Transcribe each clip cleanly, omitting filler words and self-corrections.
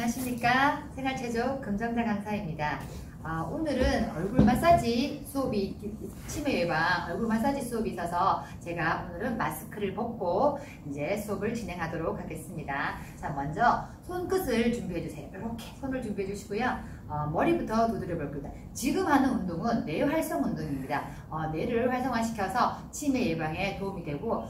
안녕하십니까. 생활체조 금정자 강사입니다. 오늘은 얼굴 마사지 수업이 치매 예방 얼굴 마사지 수업이 있어서 제가 오늘은 마스크를 벗고 이제 수업을 진행하도록 하겠습니다. 자, 먼저 손끝을 준비해 주세요. 이렇게 손을 준비해 주시고요. 머리부터 두드려 볼 겁니다. 지금 하는 운동은 뇌 활성 운동입니다. 뇌를 활성화시켜서 치매 예방에 도움이 되고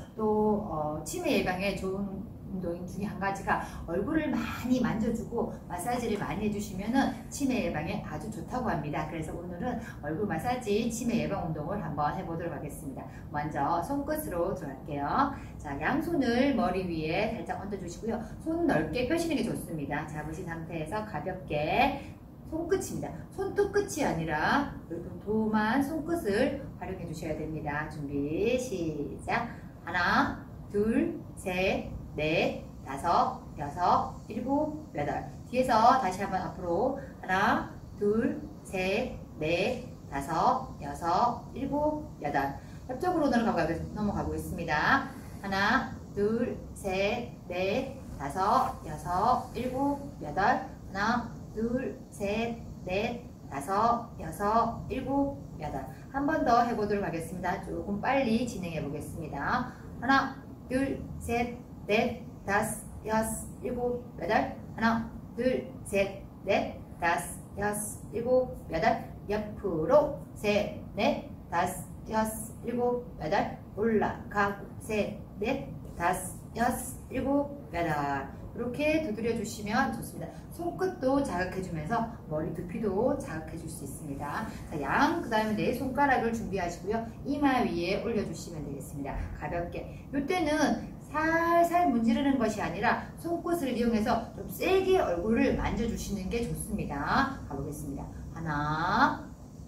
또 치매 예방에 좋은 운동 중에 한 가지가 얼굴을 많이 만져주고 마사지를 많이 해주시면 치매 예방에 아주 좋다고 합니다. 그래서 오늘은 얼굴 마사지 치매 예방 운동을 한번 해보도록 하겠습니다. 먼저 손끝으로 들어갈게요. 자, 양손을 머리 위에 살짝 얹어주시고요. 손 넓게 펴시는 게 좋습니다. 잡으신 상태에서 가볍게 손끝입니다. 손톱 끝이 아니라 도만 손끝을 활용해 주셔야 됩니다. 준비 시작. 하나, 둘, 셋, 넷, 다섯, 여섯, 일곱, 여덟. 뒤에서 다시 한번 앞으로 하나, 둘, 셋, 넷, 다섯, 여섯, 일곱, 여덟. 옆쪽으로 넘어가고 있습니다. 하나, 둘, 셋, 넷, 다섯, 여섯, 일곱, 여덟. 하나, 둘, 셋, 넷, 다섯, 여섯, 일곱, 여덟. 한 번 더 해보도록 하겠습니다. 조금 빨리 진행해 보겠습니다. 하나, 둘, 셋, 넷, 다섯, 여섯, 일곱, 여덟. 하나, 둘, 셋, 넷, 다섯, 여섯, 일곱, 여덟. 옆으로 셋, 넷, 다섯, 여섯, 일곱, 여덟. 올라가고 셋, 넷, 다섯, 여섯, 일곱, 여덟. 이렇게 두드려 주시면 좋습니다. 손끝도 자극해주면서 머리 두피도 자극해줄 수 있습니다. 자, 그 다음에 네 손가락을 준비하시고요. 이마 위에 올려주시면 되겠습니다. 가볍게. 이때는 살살 문지르는 것이 아니라 손끝을 이용해서 좀 세게 얼굴을 만져주시는 게 좋습니다. 가보겠습니다. 하나,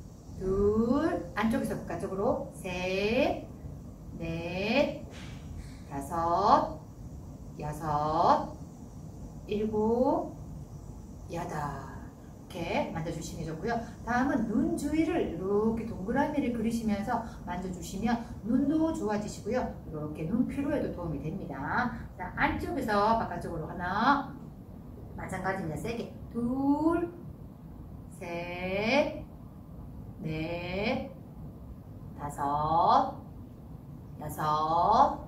둘, 안쪽에서 바깥쪽으로 셋, 넷, 다섯, 여섯, 일곱, 여덟. 이렇게 만져주시면 좋고요. 다음은 눈 주위를 이렇게 동그라미를 그리시면서 만져주시면 눈도 좋아지시고요. 이렇게 눈 피로에도 도움이 됩니다. 자, 안쪽에서 바깥쪽으로 하나, 마찬가지입니다. 세게 둘, 셋, 넷, 다섯, 여섯,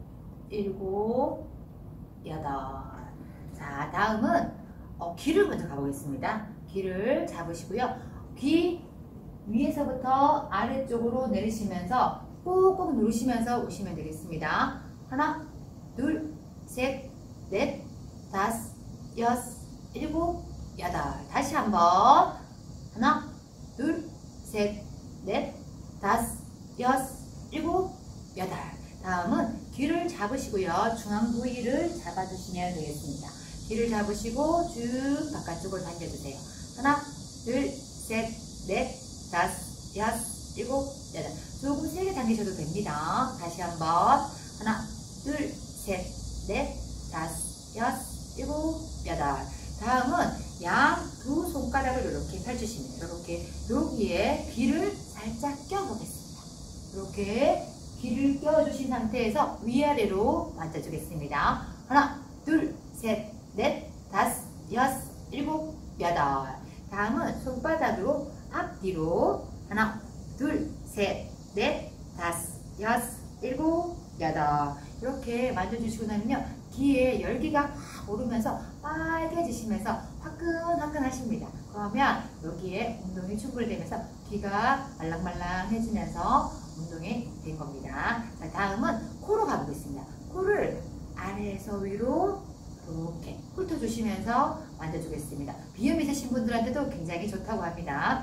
일곱, 여덟. 자, 다음은 귀를 먼저 가보겠습니다. 귀를 잡으시고요. 귀 위에서부터 아래쪽으로 내리시면서 꾹꾹 누르시면서 오시면 되겠습니다. 하나, 둘, 셋, 넷, 다섯, 여섯, 일곱, 여덟. 다시 한번. 하나, 둘, 셋, 넷, 다섯, 여섯, 일곱, 여덟. 다음은 귀를 잡으시고요. 중앙 부위를 잡아주시면 되겠습니다. 귀를 잡으시고 쭉 바깥쪽으로 당겨주세요. 하나, 둘, 셋, 넷, 다섯, 여섯, 일곱, 여덟. 조금 세게 당기셔도 됩니다. 다시 한번. 하나, 둘, 셋, 넷, 다섯, 여섯, 일곱, 여덟. 다음은 양 두 손가락을 이렇게 펼치십니다. 이렇게 여기에 귀를 살짝 껴보겠습니다. 이렇게 귀를 껴주신 상태에서 위아래로 만져주겠습니다. 하나, 둘, 셋, 넷, 다섯, 여섯, 일곱, 여덟. 다음은 손바닥으로 앞뒤로 하나, 둘, 셋, 넷, 다섯, 여섯, 일곱, 여덟. 이렇게 만져주시고 나면요. 귀에 열기가 확 오르면서 빨개지시면서 화끈화끈 하십니다. 그러면 여기에 운동이 충분히 되면서 귀가 말랑말랑해지면서 운동이 된 겁니다. 자, 다음은 코로 가보겠습니다. 코를 아래에서 위로 이렇게 훑어주시면서 만져주겠습니다. 비염이 있으신 분들한테도 굉장히 좋다고 합니다.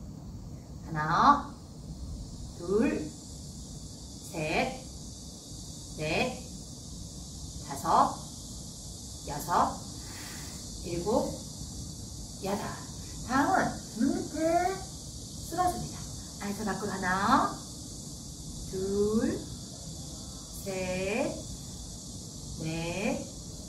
하나, 둘, 셋, 넷, 다섯, 여섯, 일곱, 여덟. 다음은 눈 밑에 쓸어줍니다. 안에서 밖으로 하나, 둘, 셋, 넷,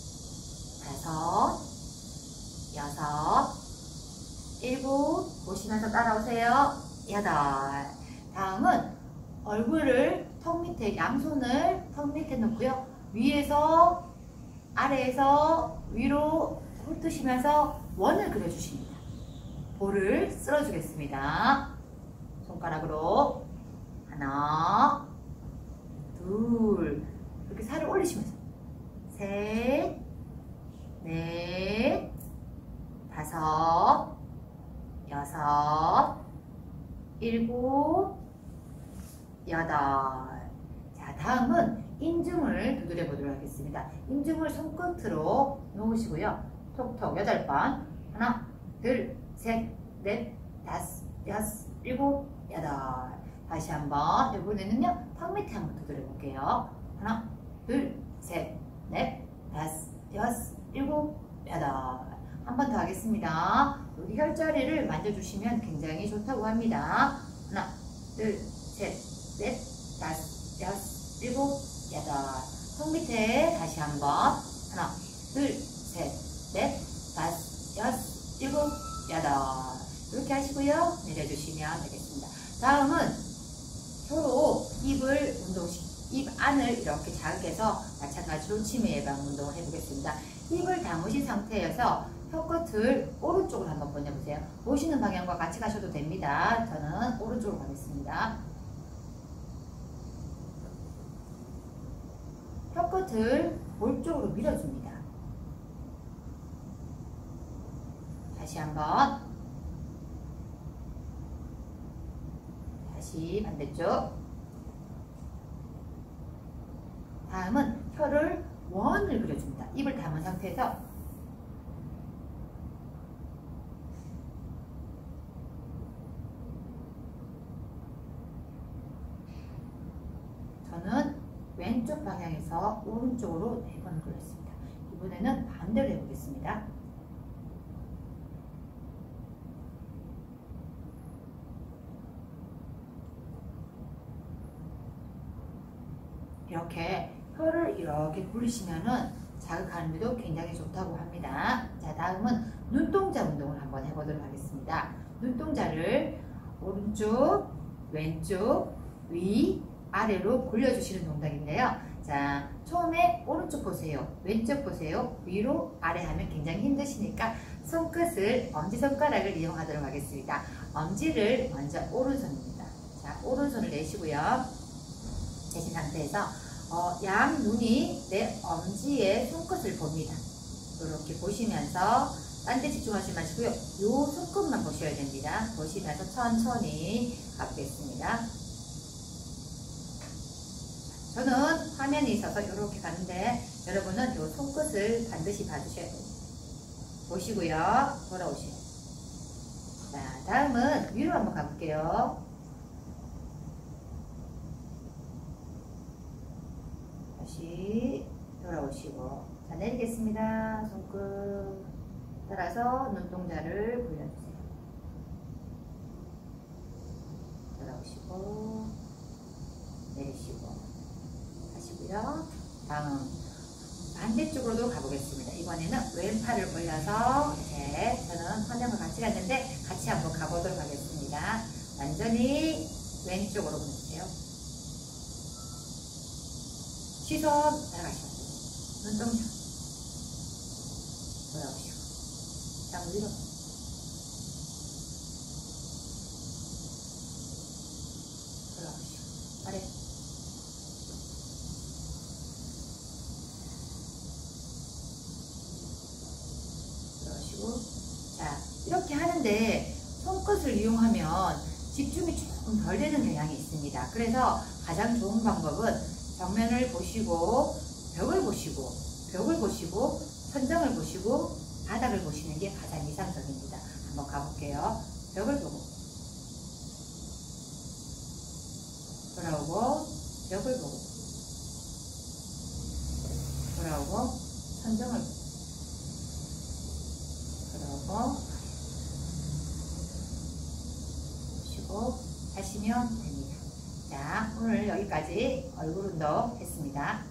다섯, 여섯, 일곱. 보시면서 따라오세요. 여덟. 다음은 얼굴을 턱 밑에, 양손을 턱 밑에 놓고요. 위에서 아래에서 위로 불 뜨시면서 원을 그려주십니다. 볼을 쓸어주겠습니다. 손가락으로 하나, 둘, 이렇게 살을 올리시면서 셋, 넷, 다섯, 여섯, 일곱, 여덟. 자, 다음은 인중을 두드려 보도록 하겠습니다. 인중을 손끝으로 놓으시고요. 톡톡 8번. 하나, 둘, 셋, 넷, 다섯, 여섯, 일곱, 여덟. 다시 한번. 이번에는요, 턱 밑에 한번 두드려 볼게요. 하나, 둘, 셋, 넷, 다섯, 여섯, 일곱, 여덟. 한 번 더 하겠습니다. 여기 혈자리를 만져주시면 굉장히 좋다고 합니다. 하나, 둘, 셋, 넷, 다섯, 여섯, 일곱, 여덟. 턱 밑에 다시 한번. 하나, 둘, 셋, 넷, 다섯, 여섯, 일곱, 여덟. 이렇게 하시고요. 내려주시면 되겠습니다. 다음은 혀로 입을 입 안을 이렇게 자극해서 마찬가지로 치매 예방 운동을 해보겠습니다. 입을 다무신 상태여서 혀끝을 오른쪽으로 한번 보내보세요. 보시는 방향과 같이 가셔도 됩니다. 저는 오른쪽으로 가겠습니다. 혀끝을 볼 쪽으로 밀어줍니다. 다시 한번. 다시 반대쪽. 다음은 혀를 원을 그려줍니다. 입을 담은 상태에서 저는 왼쪽 방향에서 오른쪽으로 4번을 그렸습니다. 이번에는 반대로 해보겠습니다. 이렇게 혀를 이렇게 굴리시면은 자극하는 데도 굉장히 좋다고 합니다. 자, 다음은 눈동자 운동을 한번 해보도록 하겠습니다. 눈동자를 오른쪽, 왼쪽, 위, 아래로 굴려주시는 동작인데요. 자, 처음에 오른쪽 보세요. 왼쪽 보세요. 위로, 아래 하면 굉장히 힘드시니까 손끝을, 엄지손가락을 이용하도록 하겠습니다. 엄지를 먼저 오른손입니다. 자, 오른손을 내시고요. 내신 상태에서 양 눈이 내 엄지에 손끝을 봅니다. 이렇게 보시면서 딴 데 집중하지 마시고요. 요 손끝만 보셔야 됩니다. 보시면서 천천히 가보겠습니다. 저는 화면이 있어서 이렇게 가는데 여러분은 요 손끝을 반드시 봐주셔야 됩니다. 보시고요. 돌아오시고. 자, 다음은 위로 한번 가볼게요. 다시 돌아오시고. 자, 내리겠습니다. 손끝 따라서 눈동자를 굴려주세요. 돌아오시고 내리시고 하시고요. 다음 반대쪽으로도 가보겠습니다. 이번에는 왼팔을 올려서 저는 화면과 같이 갔는데 같이 한번 가보도록 하겠습니다. 완전히 왼쪽으로 보내주세요. 시선 따라가시면 돼요. 눈동자 돌아오시고 장 위로 돌아오시고 아래 돌아오시고. 자, 이렇게 하는데 손끝을 이용하면 집중이 조금 덜 되는 경향이 있습니다. 그래서 가장 좋은 방법은 정면을 보시고 벽을 보시고 천장을 보시고 바닥을 보시는 게 가장 이상적입니다. 한번 가볼게요. 벽을 보고 돌아오고 벽을 보고 돌아오고 천장을 보고 돌아오고 보시고 하시면 됩니다. 자, 오늘 여기까지 얼굴 운동 했습니다.